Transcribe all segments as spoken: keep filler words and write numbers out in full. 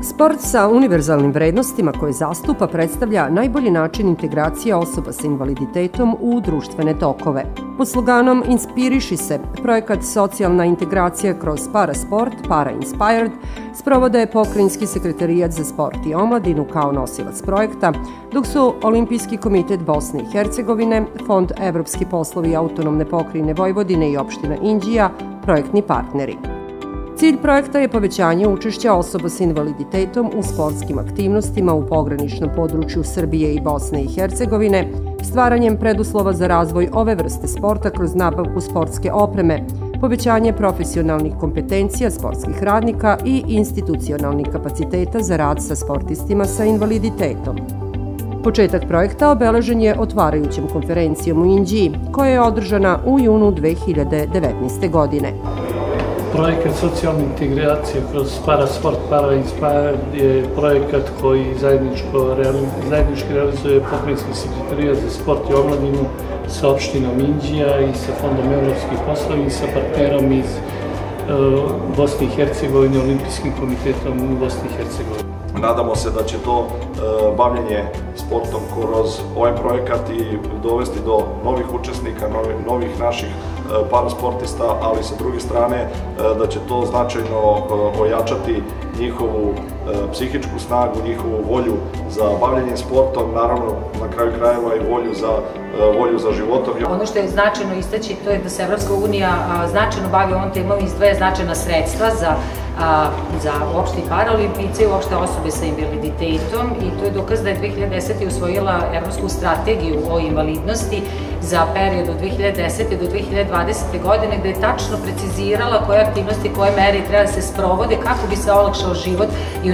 Sport sa univerzalnim vrednostima koje zastupa predstavlja najbolji način integracije osoba sa invaliditetom u društvene tokove. Pod sloganom Inspiriši se, projekat Socijalna integracija kroz parasport, Para Inspired, sprovode Pokrajinski sekretarijat za sport i omladinu kao nosilac projekta, dok su Olimpijski komitet Bosne i Hercegovine, Fond Evropski poslovi autonomne pokrajine Vojvodine i opština Inđija projektni partneri. Cilj projekta je povećanje učešća osoba sa invaliditetom u sportskim aktivnostima u pograničnom području Srbije i Bosne i Hercegovine, stvaranjem preduslova za razvoj ove vrste sporta kroz nabavku sportske opreme, povećanje profesionalnih kompetencija sportskih radnika i institucionalnih kapaciteta za rad sa sportistima sa invaliditetom. Početak projekta obeležen je otvarajućom konferencijom u Inđiji, koja je održana u junu dve hiljade devetnaeste. godine. Projekat socijalne integracije kroz parasport, Para Inspired je projekat koji zajednički realizuje Pokrajinski sekretarijat za sport i omladinu sa opštinom Inđija i sa Fondom Evropskih poslovi i sa partnerom iz Bosne i Hercegovine, Olimpijskim komitetom u Bosni i Hercegovini. Nadamo se da će to bavljenje sportom kroz ovaj projekat i dovesti do novih učesnika, novih naših parasportista, ali sa druge strane da će to značajno ojačati njihovu psihičku snagu, njihovu volju za bavljenje sportom, naravno na kraju krajeva i volju za volju za životom. Ono što je značajno istaći to je da se Evropska unija značajno bavi ovom temom i izdvaja značajna sredstva za za uopšte i paraolimpijce i uopšte osobe sa invaliditetom i to je dokaz da je dve hiljade desete. usvojila Evropsku strategiju o invalidnosti za period od dve hiljade desete. do dve hiljade dvadesete. godine gde je tačno precizirala koje aktivnosti, koje mere treba da se sprovode kako bi se olakšao život i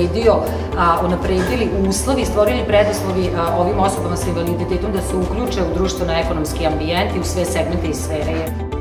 unapredili uslovi i stvorili preduslovi ovim osobama sa invaliditetom da se uključe u društveno-ekonomski ambijent i u sve segmente i sfere.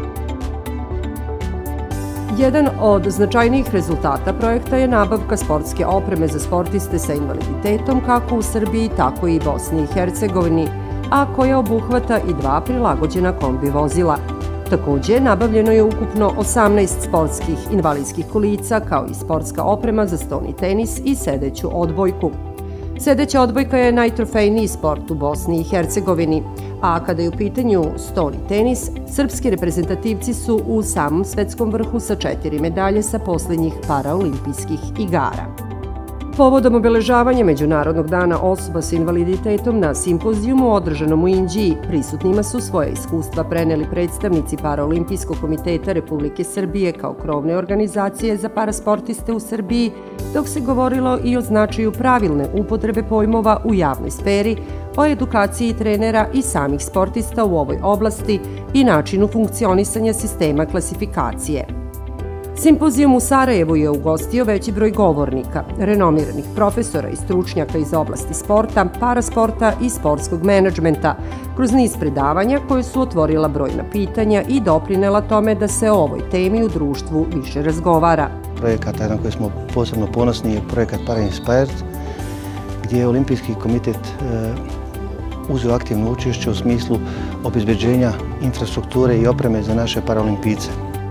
Jedan od značajnijih rezultata projekta je nabavka sportske opreme za sportiste sa invaliditetom kako u Srbiji, tako i Bosni i Hercegovini, a koja obuhvata i dva prilagođena kombi vozila. Takođe, nabavljeno je ukupno osamnaest sportskih invalidskih kolica, kao i sportska oprema za stoni tenis i sedeću odbojku. Sedeća odbojka je najtrofejniji sport u Bosni i Hercegovini, a kada je u pitanju stoni tenis, srpski reprezentativci su u samom svetskom vrhu sa četiri medalje sa poslednjih paraolimpijskih igara. Povodom obeležavanja Međunarodnog dana osoba sa invaliditetom na simpozijumu održanom u Inđiji, prisutnima su svoje iskustva preneli predstavnici Paraolimpijskog komiteta Republike Srbije kao krovne organizacije za parasportiste u Srbiji, dok se govorilo i o značaju pravilne upotrebe pojmova u javnoj sferi, o edukaciji trenera i samih sportista u ovoj oblasti i načinu funkcionisanja sistema klasifikacije. Simpozijum u Sarajevu je ugostio veći broj govornika, renomiranih profesora i stručnjaka iz oblasti sporta, parasporta i sportskog menadžmenta, kroz niz predavanja koje su otvorila brojna pitanja i doprinela tome da se o ovoj temi u društvu više razgovara. Projekat na koji smo posebno ponosni je projekat Para Inspired, gdje je Olimpijski komitet uzeo aktivno učešće u smislu obezbeđenja infrastrukture i opreme za naše paraolimpijce.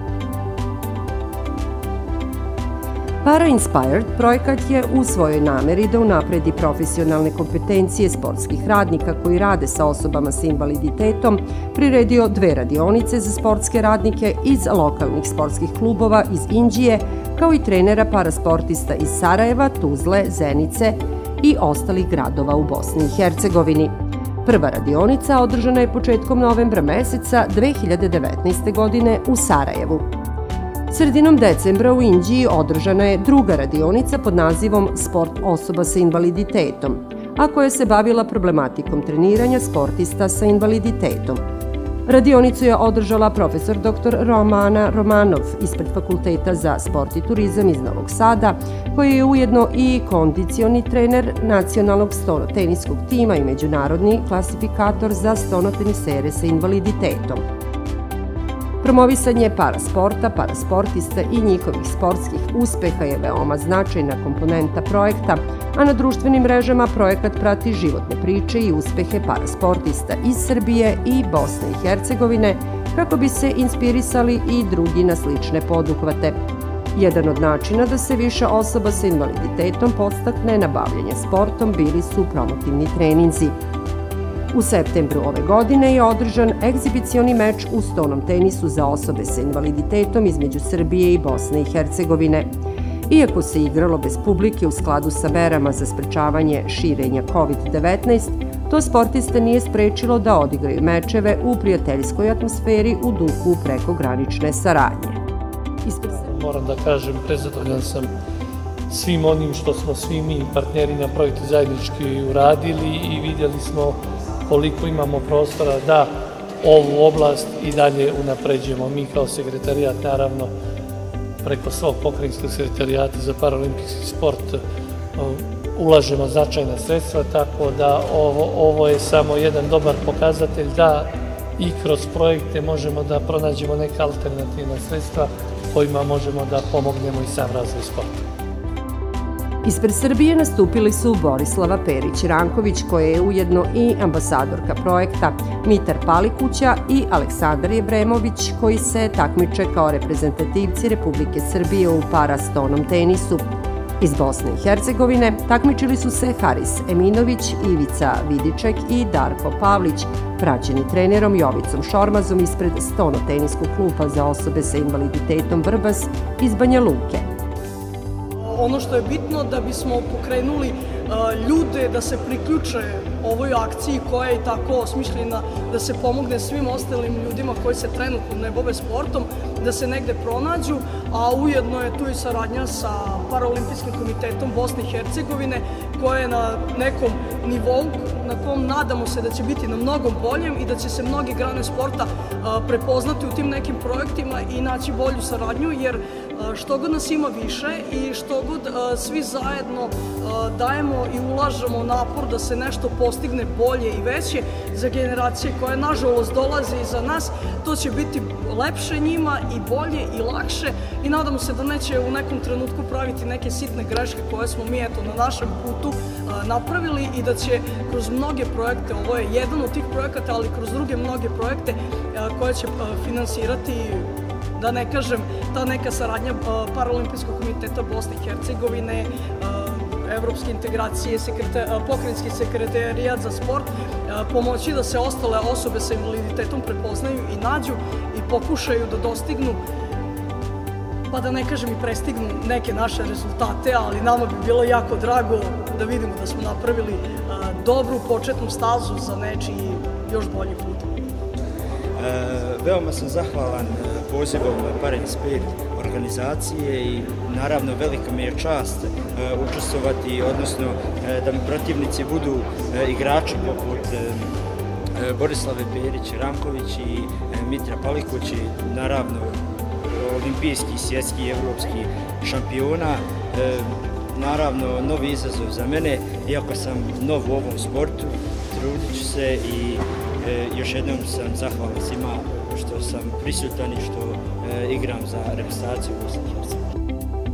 Para Inspired projekat je u svojoj nameri da unapredi profesionalne kompetencije sportskih radnika koji rade sa osobama sa invaliditetom, priredio dve radionice za sportske radnike iz lokalnih sportskih klubova iz Inđije, kao i trenera parasportista iz Sarajeva, Tuzle, Zenice i ostalih gradova u Bosni i Hercegovini. Prva radionica održana je početkom novembra meseca dve hiljade devetnaeste. godine u Sarajevu. Sredinom decembra u Inđiji održana je druga radionica pod nazivom Sport osoba sa invaliditetom, a koja se bavila problematikom treniranja sportista sa invaliditetom. Radionicu je održala profesor doktor Romana Romanov ispred Fakulteta za sport i turizam iz Novog Sada, koji je ujedno i kondicioni trener nacionalnog stonoteniskog tima i međunarodni klasifikator za stonotenisere sa invaliditetom. Promovisanje parasporta, parasportista i njihovih sportskih uspeha je veoma značajna komponenta projekta, a na društvenim mrežama projekat prati životne priče i uspehe parasportista iz Srbije i Bosne i Hercegovine kako bi se inspirisali i drugi na slične poduhvate. Jedan od načina da se više osoba sa invaliditetom podstakne na bavljenje sportom bili su promotivni treninzi. U septembru ove godine je održan egzibicioni meč u stonom tenisu za osobe sa invaliditetom između Srbije i Bosne i Hercegovine. Iako se igralo bez publike u skladu sa merama za sprečavanje širenja kovid devetnaest, to sportiste nije sprečilo da odigraju mečeve u prijateljskoj atmosferi u duhu prekogranične saradnje. Moram da kažem, prezadovoljan sam svim onim što smo svi mi partneri na projektu zajednički uradili i vidjeli smo koliko imamo prostora da ovu oblast i dalje unapređujemo. Mi kao sekretarijat, naravno, preko svog pokrajinskog sekretarijata za paraolimpijski sport ulažemo značajna sredstva, tako da ovo, ovo je samo jedan dobar pokazatelj da i kroz projekte možemo da pronađemo neka alternativna sredstva kojima možemo da pomognemo i sam razvoj sporta. Ispred Srbije nastupili su Borislava Perić-Ranković, koja je ujedno i ambasadorka projekta, Mitar Palikuća i Aleksandar Jevremović, koji se takmiče kao reprezentativci Republike Srbije u parastonom tenisu. Iz Bosne i Hercegovine takmičili su se Haris Eminović, Ivica Vidiček i Darko Pavlić, praćeni trenerom Jovicom Šormazom ispred Stono-teniskog kluba za osobe sa invaliditetom Vrbas iz Banja Luke. Ono što je bitno da bismo pokrenuli ljude da se priključe ovoj akciji koja je tako osmišljena da se pomogne svim ostalim ljudima koji se trenutno ne bave sportom, da se negde pronađu, a ujedno je tu i saradnja sa Paraolimpijskim komitetom Bosne i Hercegovine koja je na nekom nivou na kom nadamo se da će biti na mnogo boljem i da će se mnoge grane sporta prepoznati u tim nekim projektima i naći bolju saradnju, jer što god nas ima više i što god svi zajedno dajemo i ulažemo napor da se nešto postigne bolje i veće za generacije koje nažalost dolaze iza nas, to će biti lepše njima i bolje i lakše i nadamo se da neće u nekom trenutku praviti neke sitne greške koje smo mi eto na našem putu napravili i da će kroz mnoge projekte, ovo je jedan od tih projekata, ali kroz druge mnoge projekte koje će finansirati, da ne kažem, ta neka saradnja Paraolimpijskog komiteta Bosne i Hercegovine, evropske integracije, pokrajinski sekretarijat za sport, pomoći da se ostale osobe sa invaliditetom prepoznaju i nađu i pokušaju da dostignu, pa da ne kažem i prestignu neke naše rezultate, ali nama bi bilo jako drago da vidimo da smo napravili dobru početnu stazu za nečiji još bolji put. Veoma sam zahvalan pozivom Parainspire organizacije i naravno velika mi je čast učestvovati, odnosno da mi protivnici budu igrači poput Borislave Perić-Ranković i Mitra Palikuć i naravno olimpijski, svjetski i evropski šampiona. Naravno, novi izazov za mene, iako sam nov u ovom sportu, trudit ću se i još jednom sam zahvalan svima što sam prisutan i što igram za reprezentaciju Bosne i Hercegovine.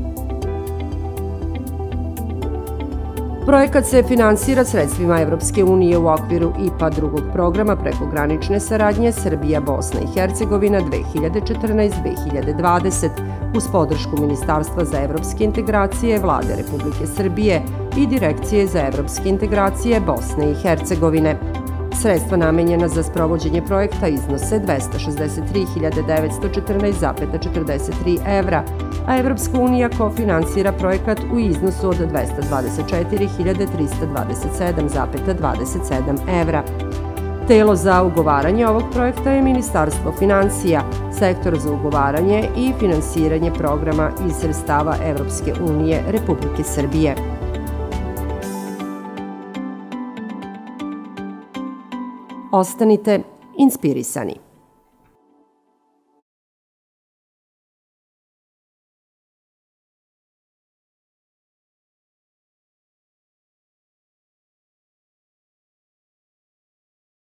Projekat se finansira sredstvima Evropske unije u okviru I P A drugog programa prekogranične saradnje Srbija-Bosna i Hercegovina dve hiljade četrnaest do dve hiljade dvadeset uz podršku Ministarstva za evropske integracije Vlade Republike Srbije i Direkcije za evropske integracije Bosne i Hercegovine. Sredstva namenjena za sprovođenje projekta iznose dvesta šezdeset tri hiljade devetsto četrnaest zarez četrdeset tri evra, a Evropska unija kofinansira projekat u iznosu od dvesta dvadeset četiri hiljade trista dvadeset sedam zarez dvadeset sedam evra. Telo za ugovaranje ovog projekta je Ministarstvo financija, sektor za ugovaranje i finansiranje programa iz sredstava Evropske unije Republike Srbije. Ostanite inspirisani.